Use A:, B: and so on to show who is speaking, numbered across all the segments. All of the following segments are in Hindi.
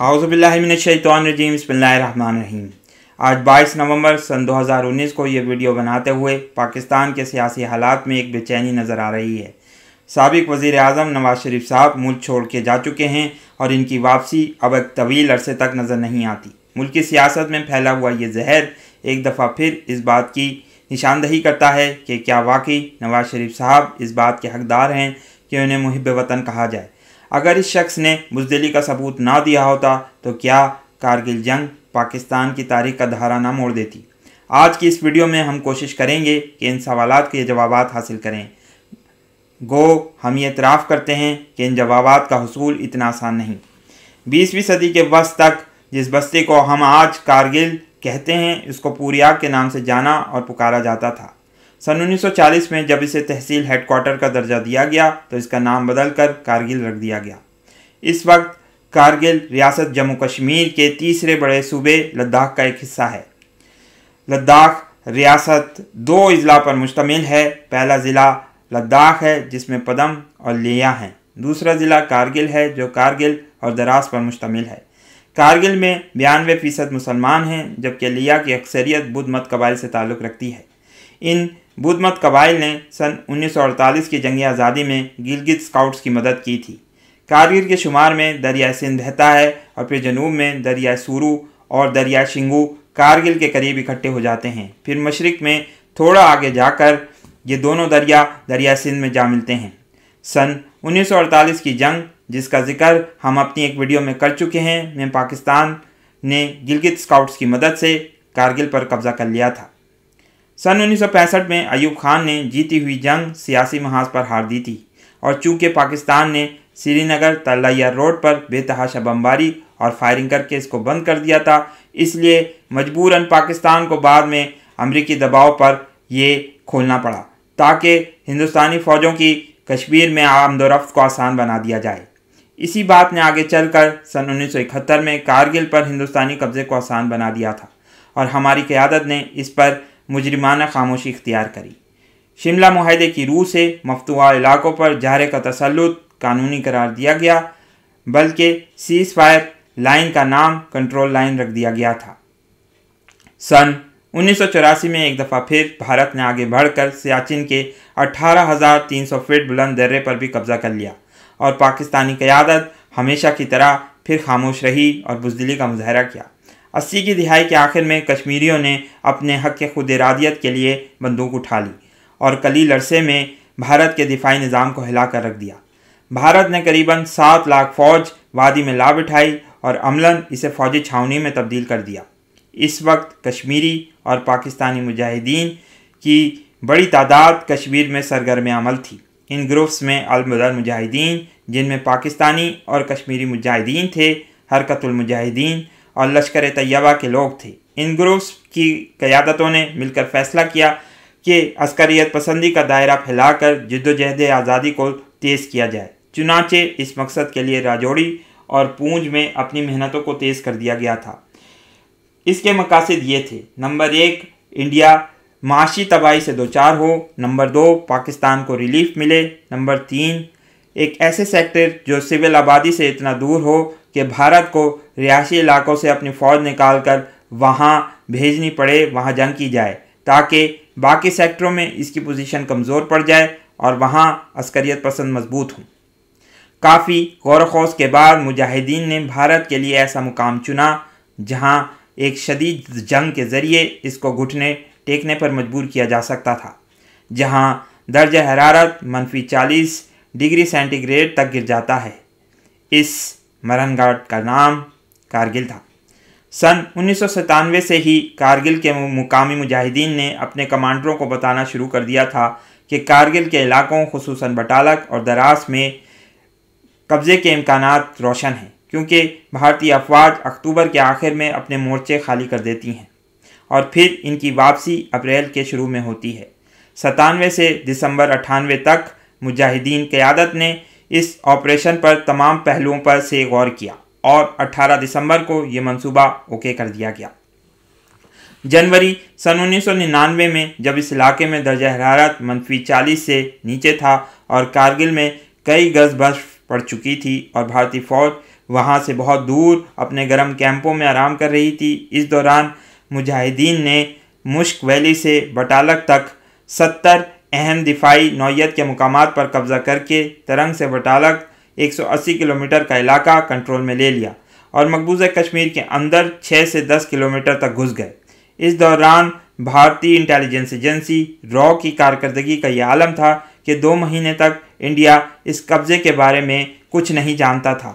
A: औज़ुबिल्लाहिमिनश्शैतानिर्रजीम बिस्मिल्लाहिर्रहमानिर्रहीम। आज 22 नवंबर सन 2019 को ये वीडियो बनाते हुए पाकिस्तान के सियासी हालात में एक बेचैनी नज़र आ रही है। साबिक वज़ीर आज़म नवाज शरीफ साहब मुल्क छोड़ के जा चुके हैं और इनकी वापसी अब एक तवील अरसे तक नज़र नहीं आती। मुल्क की सियासत में फैला हुआ ये जहर एक दफ़ा फिर इस बात की निशानदही करता है कि क्या वाकई नवाज शरीफ साहब इस बात के हकदार हैं कि उन्हें मुहिब वतन कहा जाए। अगर इस शख्स ने बुज़दिली का सबूत ना दिया होता तो क्या कारगिल जंग पाकिस्तान की तारीख का धारा ना मोड़ देती। आज की इस वीडियो में हम कोशिश करेंगे कि इन सवालात के जवाब हासिल करें। गो हम ये इतराफ़ करते हैं कि इन जवाबात का हुसूल इतना आसान नहीं। 20वीं सदी के वस्त तक जिस बस्ती को हम आज कारगिल कहते हैं उसको पूरियाग के नाम से जाना और पुकारा जाता था। सन 1940 में जब इसे तहसील हेडक्वार्टर का दर्जा दिया गया तो इसका नाम बदलकर कारगिल रख दिया गया। इस वक्त कारगिल रियासत जम्मू कश्मीर के तीसरे बड़े सूबे लद्दाख का एक हिस्सा है। लद्दाख रियासत 2 अजला पर मुश्तमिल है। पहला ज़िला लद्दाख है जिसमें पदम और लिया हैं। दूसरा ज़िला कारगिल है जो कारगिल और दराज पर मुश्तमिल है। कारगिल में 92% मुसलमान हैं जबकि लिया की अक्सरियत बुद्ध मत कबाइल से ताल्लुक़ रखती है। इन बुद्ध मत कबाइल ने सन 1948 की जंग आज़ादी में गिलगित स्काउट्स की मदद की थी। कारगिल के शुमार में दरिया सिंध बहता है और फिर जनूब में दरिया सूरू और दरिया शिंगू कारगिल के करीब इकट्ठे हो जाते हैं। फिर मशरिक़ में थोड़ा आगे जाकर ये दोनों दरिया सिंध में जा मिलते हैं। सन 1948 की जंग जिसका जिक्र हम अपनी एक वीडियो में कर चुके हैं में पाकिस्तान ने गिलगित स्काउट्स की मदद से कारगिल पर कब्ज़ा कर लिया था। सन 1965 में अयूब खान ने जीती हुई जंग सियासी महाज पर हार दी थी और चूँकि पाकिस्तान ने श्रीनगर तलैया रोड पर बेतहाशा बमबारी और फायरिंग करके इसको बंद कर दिया था, इसलिए मजबूरन पाकिस्तान को बाद में अमरीकी दबाव पर ये खोलना पड़ा ताकि हिंदुस्तानी फ़ौजों की कश्मीर में आमदोरफ्त को आसान बना दिया जाए। इसी बात ने आगे चलकर सन 1971 में कारगिल पर हिंदुस्तानी कब्ज़े को आसान बना दिया था और हमारी क़यादत ने इस पर मुजरिमाना खामोशी इख्तियार करी। शिमला मुआहदे की रूह से मफतूहा इलाकों पर जहर का तसल्लुत कानूनी करार दिया गया, बल्कि सीज़ फायर लाइन का नाम कंट्रोल लाइन रख दिया गया था। सन 1984 में एक दफ़ा फिर भारत ने आगे बढ़कर सियाचिन के 18,300 फीट बुलंद दर्रे पर भी कब्ज़ा कर लिया और पाकिस्तानी क़यादत हमेशा की तरह फिर खामोश रही और बुज़दिली का मुजाहरा किया। 80 की दिहाई के आखिर में कश्मीरियों ने अपने हक़ के खुद इरादियत के लिए बंदूक उठा ली और कलील अरसे में भारत के दिफाई निज़ाम को हिला कर रख दिया। भारत ने करीबन 7 लाख फ़ौज वादी में ला बिठाई और अमलन इसे फ़ौजी छावनी में तब्दील कर दिया। इस वक्त कश्मीरी और पाकिस्तानी मुजाहिदीन की बड़ी तादाद कश्मीर में सरगर्म अमल थी। इन ग्रुप्स में अल-बदर मुजाहिदीन जिनमें पाकिस्तानी और कश्मीरी मुजाहिदीन थे, हरकतुल मुजाहिदीन और लश्कर तैयबा के लोग थे। इन ग्रुप्स की क़यादतों ने मिलकर फ़ैसला किया कि अस्करियत पसंदी का दायरा फैलाकर जद्दोजहद आज़ादी को तेज़ किया जाए। चुनाचे इस मकसद के लिए राजौड़ी और पूंछ में अपनी मेहनतों को तेज़ कर दिया गया था। इसके मकासद ये थे: नंबर 1 इंडिया माशी तबाही से दोचार हो, नंबर 2 पाकिस्तान को रिलीफ मिले, नंबर 3 एक ऐसे सेक्टर जो सिविल आबादी से इतना दूर हो कि भारत को रिहायशी इलाकों से अपनी फ़ौज निकाल कर वहाँ भेजनी पड़े, वहाँ जंग की जाए ताकि बाकी सेक्टरों में इसकी पोजीशन कमज़ोर पड़ जाए और वहाँ अस्करियत पसंद मजबूत हों। काफ़ी गौर ख़ौस के बाद मुजाहिदीन ने भारत के लिए ऐसा मुकाम चुना जहाँ एक शदीद जंग के ज़रिए इसको घुटने टेकने पर मजबूर किया जा सकता था, जहाँ दर्जा हरारत -40 डिग्री सेंटीग्रेड तक गिर जाता है। इस मरहनघाट का नाम कारगिल था। सन 1997 से ही कारगिल के मुकामी मुजाहिदीन ने अपने कमांडरों को बताना शुरू कर दिया था कि कारगिल के इलाकों खुसूसन बटालक और दराज में कब्ज़े के इम्कानात रोशन हैं, क्योंकि भारतीय अफवाज अक्टूबर के आखिर में अपने मोर्चे खाली कर देती हैं और फिर इनकी वापसी अप्रैल के शुरू में होती है। 97 से दिसंबर 98 तक मुजाहिदीन क़यादत ने इस ऑपरेशन पर तमाम पहलुओं पर से गौर किया और 18 दिसंबर को ये मंसूबा ओके कर दिया गया। जनवरी सन 1999 में जब इस इलाके में दर्जा हरारत -40 से नीचे था और कारगिल में कई गज बर्फ पड़ चुकी थी और भारतीय फ़ौज वहाँ से बहुत दूर अपने गर्म कैंपों में आराम कर रही थी। इस दौरान मुजाहिदीन ने मुश्क वैली से बटालक तक 70 अहम दिफाई नौयत के मुकामात पर कब्जा करके तरंग से बटालक 180 किलोमीटर का इलाका कंट्रोल में ले लिया और मकबूजा कश्मीर के अंदर 6 से 10 किलोमीटर तक घुस गए। इस दौरान भारतीय इंटेलिजेंस एजेंसी रॉ की कारकर्दगी का यह आलम था कि 2 महीने तक इंडिया इस कब्जे के बारे में कुछ नहीं जानता था।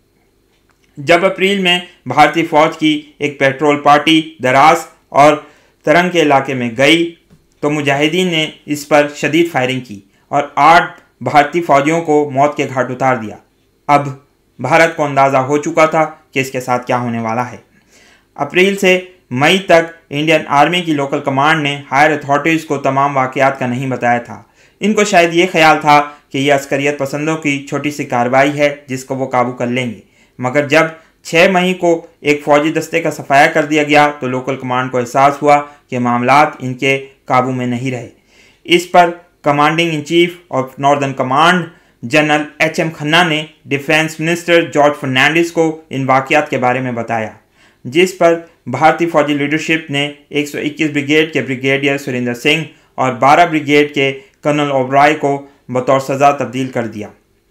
A: जब अप्रैल में भारतीय फौज की एक पेट्रोल पार्टी दरास और तरंग के इलाके में गई तो मुजाहिदीन ने इस पर शदीद फायरिंग की और 8 भारतीय फौजियों को मौत के घाट उतार दिया। अब भारत को अंदाज़ा हो चुका था कि इसके साथ क्या होने वाला है। अप्रैल से मई तक इंडियन आर्मी की लोकल कमांड ने हायर अथॉरिटीज़ को तमाम वाक़यात का नहीं बताया था। इनको शायद ये ख्याल था कि यह अस्करियत पसंदों की छोटी सी कार्रवाई है जिसको वो काबू कर लेंगे, मगर जब 6 मई को एक फ़ौजी दस्ते का सफाया कर दिया गया तो लोकल कमांड को एहसास हुआ कि मामलात इनके काबू में नहीं रहे। इस पर commanding in chief of northern command general HM Khanna ने डिफेंस मिनिस्टर जॉर्ज फर्नांडिस को इन वाक़यात के बारे में बताया, जिस पर भारतीय फौजी लीडरशिप ने 121 ब्रिगेड के ब्रिगेडियर सुरेंद्र सिंह और 12 ब्रिगेड के कर्नल ओबराय को बतौर सज़ा तब्दील कर दिया।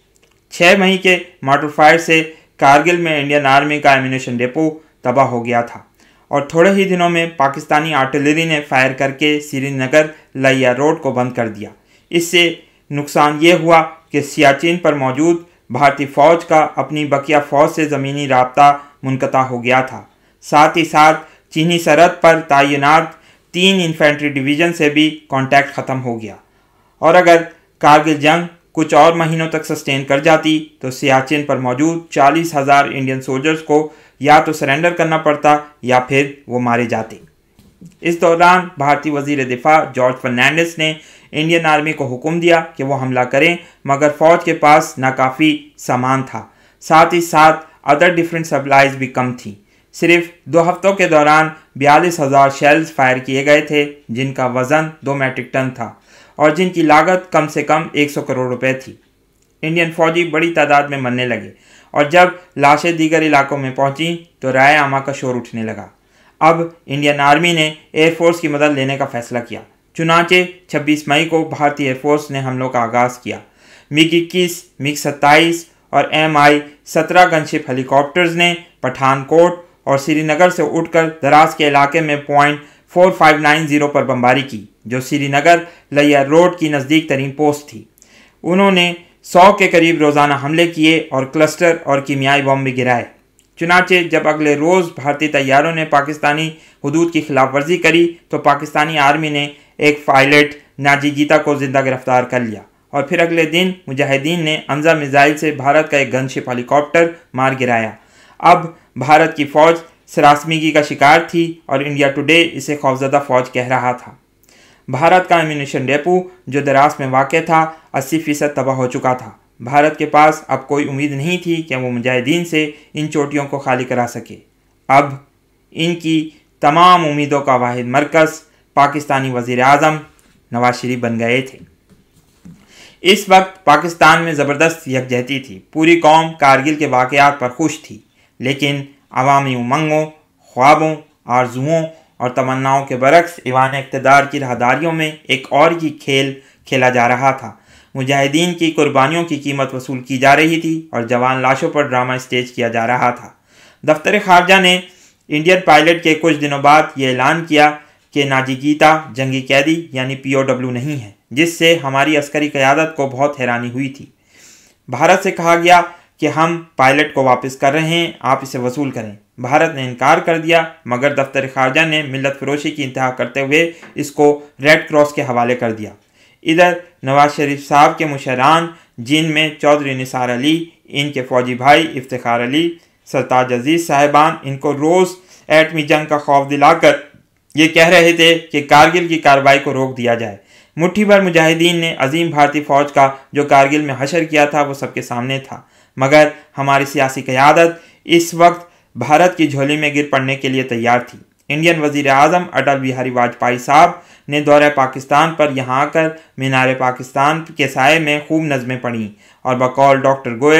A: 6 मई के मॉर्टर फायर से कारगिल में इंडियन आर्मी का एम्यूनेशन डिपो तबाह हो गया था और थोड़े ही दिनों में पाकिस्तानी आर्टिलरी ने फायर करके श्रीनगर लिया रोड को बंद कर दिया। इससे नुकसान ये हुआ कि सियाचिन पर मौजूद भारतीय फ़ौज का अपनी बकिया फ़ौज से ज़मीनी राब्ता मुनक़ता हो गया था। साथ ही साथ चीनी सरहद पर तैनात 3 इन्फेंट्री डिवीज़न से भी कांटेक्ट ख़त्म हो गया और अगर कारगिल जंग कुछ और महीनों तक सस्टेन कर जाती तो सियाचिन पर मौजूद 40,000 इंडियन सोल्जर्स को या तो सरेंडर करना पड़ता या फिर वो मारे जाते। इस दौरान भारतीय वज़ीर दिफा जॉर्ज फर्नांडिस ने इंडियन आर्मी को हुक्म दिया कि वो हमला करें, मगर फ़ौज के पास नाकाफ़ी सामान था। साथ ही साथ अदर डिफरेंट सप्लाईज भी कम थी। सिर्फ 2 हफ्तों के दौरान 42,000 शेल्स फायर किए गए थे, जिनका वज़न 2 मैट्रिक टन था और जिनकी लागत कम से कम 100 करोड़ रुपए थी। इंडियन फौजी बड़ी तादाद में मरने लगे और जब लाशें दीगर इलाकों में पहुंची तो राय आमा का शोर उठने लगा। अब इंडियन आर्मी ने एयरफोर्स की मदद लेने का फैसला किया। चुनांचे 26 मई को भारतीय एयरफोर्स ने हमलों का आगाज़ किया। MiG-21, MiG-27 और Mi-17 गनशिप हेलीकॉप्टर्स ने पठानकोट और श्रीनगर से उठकर दराज के इलाके में पॉइंट 4590 पर बमबारी की, जो श्रीनगर लिया रोड की नज़दीक तरीन पोस्ट थी। उन्होंने 100 के करीब रोज़ाना हमले किए और क्लस्टर और कीमियाई बम भी गिराए। चुनांचे जब अगले रोज़ भारतीय तैयारों ने पाकिस्तानी हुदूद की खिलाफ वर्जी करी तो पाकिस्तानी आर्मी ने एक पायलट नाजी गीता को जिंदा गिरफ्तार कर लिया और फिर अगले दिन मुजाहिदीन ने अंजा मिसाइल से भारत का एक गनशिप हेलीकॉप्टर मार गिराया। अब भारत की फ़ौज सरासमीगी का शिकार थी और इंडिया टुडे इसे खौफजदा फ़ौज कह रहा था। भारत का एम्यूनेशन डेपो जो दरास में वाक़ था 80% तबाह हो चुका था। भारत के पास अब कोई उम्मीद नहीं थी कि वो मुजाहिदीन से इन चोटियों को खाली करा सके। अब इनकी तमाम उम्मीदों का वाहिद मरकज़ पाकिस्तानी वज़ीर आज़म नवाज शरीफ बन गए थे। इस वक्त पाकिस्तान में ज़बरदस्त यकजहती थी। पूरी कौम कारगिल के वाक़यात पर खुश थी, लेकिन अवामी उमंगों, ख्वाबों, आरजुओं और तमन्नाओं के बरक्स ईवान इक़्तिदार की राहदारियों में एक और ही खेल खेला जा रहा था। मुजाहिदीन की कुर्बानियों की कीमत वसूल की जा रही थी और जवान लाशों पर ड्रामा स्टेज किया जा रहा था। दफ्तर खारजा ने इंडियन पायलट के कुछ दिनों बाद ये ऐलान किया कि नाजी गीता जंगी कैदी यानी POW नहीं है, जिससे हमारी अस्करी क़यादत को बहुत हैरानी हुई थी। भारत से कहा गया कि हम पायलट को वापस कर रहे हैं, आप इसे वसूल करें। भारत ने इनकार कर दिया, मगर दफ्तर खारजा ने मिल्लत फरोशी की इंतहा करते हुए इसको रेड क्रॉस के हवाले कर दिया। इधर नवाज शरीफ साहब के मुशरान, जिनमें चौधरी निसार अली, इनके फ़ौजी भाई इफ्तिखार अली, सरताज अजीज़ साहिबान, इनको रोज़ एटमी जंग का खौफ दिलाकर ये कह रहे थे कि कारगिल की कार्रवाई को रोक दिया जाए। मुट्ठी भर मुजाहिदीन ने अजीम भारतीय फ़ौज का जो कारगिल में हशर किया था वो सबके सामने था, मगर हमारी सियासी क़यादत इस वक्त भारत की झोली में गिर पड़ने के लिए तैयार थी। इंडियन वज़ीर आज़म अटल बिहारी वाजपेयी साहब ने दौरे पाकिस्तान पर यहाँ आकर मीनार पाकिस्तान के साये में खूब नज़में पढ़ीं और बकौल डॉक्टर गोयल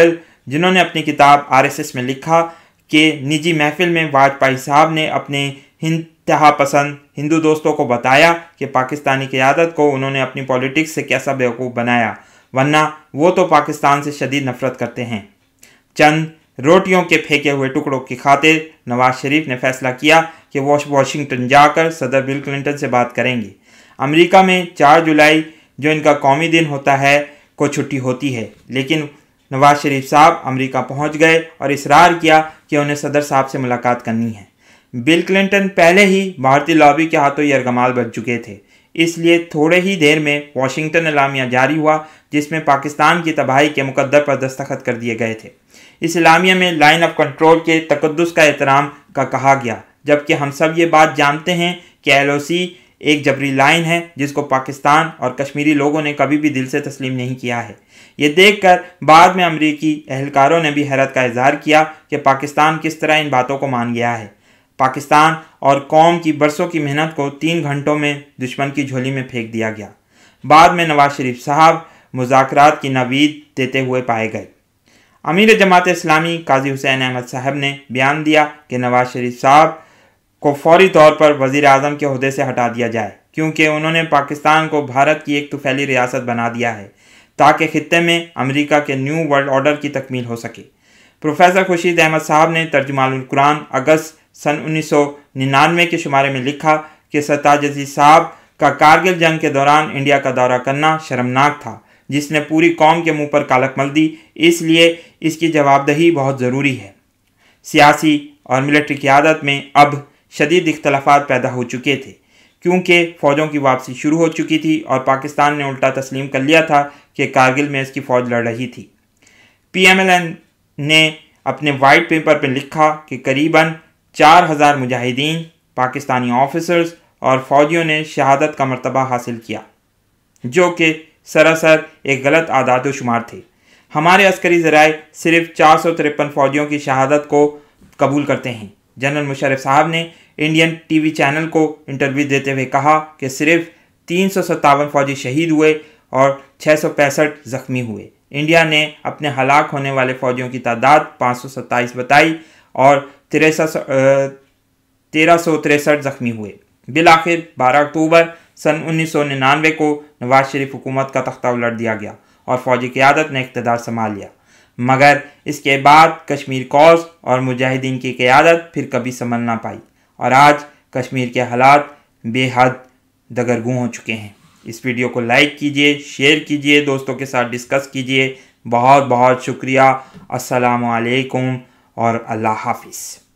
A: जिन्होंने अपनी किताब RSS में लिखा कि निजी महफिल में वाजपेयी साहब ने अपने इंतहा पसंद हिंदू दोस्तों को बताया कि पाकिस्तानी क़यादत को उन्होंने अपनी पॉलिटिक्स से कैसा बेवकूफ़ बनाया, वरना वो तो पाकिस्तान से शदीद नफरत करते हैं। चंद रोटियों के फेंके हुए टुकड़ों की खातिर नवाज शरीफ ने फैसला किया कि वो वाशिंगटन जाकर सदर बिल क्लिंटन से बात करेंगे। अमेरिका में 4 जुलाई जो इनका कौमी दिन होता है को छुट्टी होती है, लेकिन नवाज शरीफ साहब अमेरिका पहुंच गए और इसरार किया कि उन्हें सदर साहब से मुलाकात करनी है। बिल क्लिंटन पहले ही भारतीय लॉबी के हाथों यरगमाल बन चुके थे, इसलिए थोड़े ही देर में वाशिंगटन एलामिया जारी हुआ जिसमें पाकिस्तान की तबाही के मुकद्दर पर दस्तखत कर दिए गए थे। इस एलामिया में लाइन ऑफ कंट्रोल के तकद्दुस का एहतराम का कहा गया, जबकि हम सब ये बात जानते हैं कि LOC एक जबरी लाइन है जिसको पाकिस्तान और कश्मीरी लोगों ने कभी भी दिल से तस्लीम नहीं किया है। ये देखकर बाद में अमरीकी एहलकारों ने भी हैरत का इजहार किया कि पाकिस्तान किस तरह इन बातों को मान गया है। पाकिस्तान और कौम की बरसों की मेहनत को 3 घंटों में दुश्मन की झोली में फेंक दिया गया। बाद में नवाज शरीफ साहब मुज़ाकरात की नवीद देते हुए पाए गए। अमीर जमात इस्लामी काजी हुसैन अहमद साहब ने बयान दिया कि नवाज शरीफ साहब को फौरी तौर पर वज़ीर आज़म के ओहदे से हटा दिया जाए, क्योंकि उन्होंने पाकिस्तान को भारत की एक तुफैली रियासत बना दिया है ताकि खित्ते में अमेरिका के न्यू वर्ल्ड ऑर्डर की तकमील हो सके। प्रोफेसर खुर्शीद अहमद साहब ने तर्जुमानुल कुरान अगस्त सन 1999 के शुमारे में लिखा कि सरताज अजीज़ साहब का कारगिल जंग के दौरान इंडिया का दौरा करना शर्मनाक था, जिसने पूरी कौम के मुंह पर कालक मल दी, इसलिए इसकी जवाबदेही बहुत ज़रूरी है। सियासी और मिलिट्री क़यादत में अब शदीद इख्तलाफात पैदा हो चुके थे, क्योंकि फ़ौजों की वापसी शुरू हो चुकी थी और पाकिस्तान ने उल्टा तस्लीम कर लिया था कि कारगिल में इसकी फ़ौज लड़ रही थी। PMLN ने अपने वाइट पेपर पर लिखा कि करीबन 4000 मुजाहिदीन, पाकिस्तानी ऑफिसर्स और फ़ौजियों ने शहादत का मर्तबा हासिल किया, जो कि सरासर एक गलत आदाद व शुमार थे। हमारे अस्करी ज़राए सिर्फ 453 फ़ौजियों की शहादत को कबूल करते हैं। जनरल मुशर्रफ साहब ने इंडियन TV चैनल को इंटरव्यू देते हुए कहा कि सिर्फ 357 फ़ौजी शहीद हुए और 665 ज़ख्मी हुए। इंडिया ने अपने हलाक होने वाले फ़ौजियों की तादाद 527 बताई और 1363 ज़ख्मी हुए। बिलाखिर 12 अक्टूबर सन 1999 को नवाज शरीफ हुकूमत का तख्ता उलट दिया गया और फ़ौजी क़यादत ने इक़्तिदार संभाल लिया, मगर इसके बाद कश्मीर कौज़ और मुजाहिदीन की क़यादत फिर कभी संभल ना पाई और आज कश्मीर के हालात बेहद दगरगू हो चुके हैं। इस वीडियो को लाइक कीजिए, शेयर कीजिए, दोस्तों के साथ डिस्कस कीजिए। बहुत बहुत शुक्रिया। अस्सलामु अलैकुम और अल्लाह हाफिज़।